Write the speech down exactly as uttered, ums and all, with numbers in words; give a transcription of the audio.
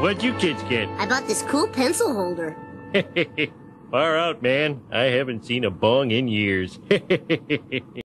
What'd you kids get? I bought this cool pencil holder. Far out, man. I haven't seen a bong in years.